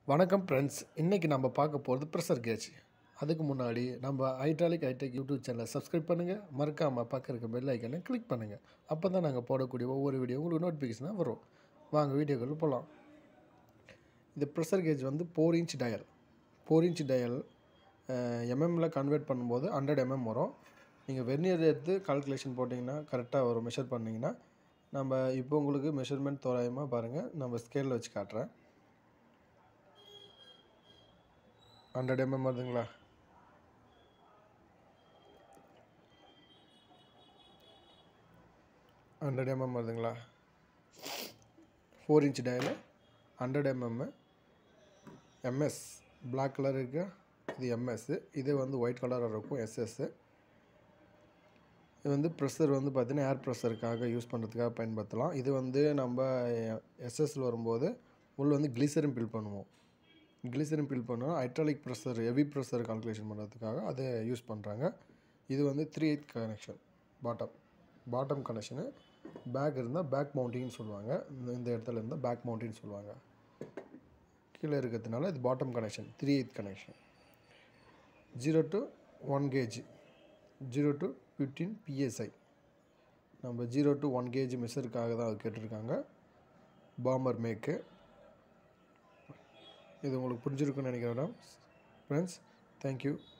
வணக்கம் ஃப்ரெண்ட்ஸ். இன்றைக்கி நம்ம பார்க்க போகிறது ப்ரெஷர் கேஜ். அதுக்கு முன்னாடி நம்ம ஹைட்ராலிக் ஹைடெக் யூடியூப் சேனலை சப்ஸ்கிரைப் பண்ணுங்கள். மறக்காமல் பக்கம் இருக்க பெல் ஐக்கனை கிளிக் பண்ணுங்கள். அப்போ தான் நாங்கள் போடக்கூடிய ஒவ்வொரு வீடியோ உங்களுக்கு நோட்டிஃபிகேஷனாக வரும். வாங்க வீடியோக்குள்ள போகலாம். இந்த ப்ரெஷர் கேஜ் வந்து 4 இன்ச் டயல். 4 இன்ச் டயல் எம்எம்மில் கன்வெர்ட் பண்ணும்போது 100 mm வரும். நீங்கள் வெர்னியர் எடுத்து கால்குலேஷன் போட்டிங்கன்னா கரெக்டாக வரும். மெஷர் பண்ணிங்கன்னா நம்ம இப்போ உங்களுக்கு மெஷர்மெண்ட் தோராயமாக பாருங்கள். நம்ம ஸ்கேலில் வச்சு காட்டுறேன். 100 mm வருதுங்களா? வருதுங்களா? 4 inch dial 100 mm. MS black colour இருக்கு, இது எம்எஸ். இது வந்து ஒயிட் கலராக இருக்கும் எஸ்எஸ். இது வந்து ப்ரெஷர் வந்து பார்த்திங்கன்னா ஏர் ப்ரெஷருக்காக யூஸ் பண்ணுறதுக்காக பயன்படுத்தலாம். இது வந்து நம்ம எஸ்எஸ்ல வரும்போது உள்ள வந்து கிளிசரின் ஃபில் பண்ணுவோம். கிளிசரின் ஃபில் பண்ணால் hydraulic pressure heavy pressure calculation பண்ணுறதுக்காக அதை யூஸ் பண்ணுறாங்க. இது வந்து 3/8 கனெக்ஷன். பாட்டம் கனெக்ஷனு. பேக் இருந்தால் பேக் மவுண்டிங்னு சொல்லுவாங்க. இந்த இடத்துல இருந்தால் பேக் மவுண்டிங்னு சொல்லுவாங்க. கீழே இருக்கிறதுனால இது bottom connection, 3/8 connection. 0 to 1 gauge, 0 to 15 PSI. நம்ம 0 to 1 gauge மெஷருக்காக தான் அது கேட்டிருக்காங்க. பாம்பர் மேக்கு. இது உங்களுக்கு புரிஞ்சிருக்குன்னு நினைக்கிறேன் ஃப்ரெண்ட்ஸ். தேங்க்யூ.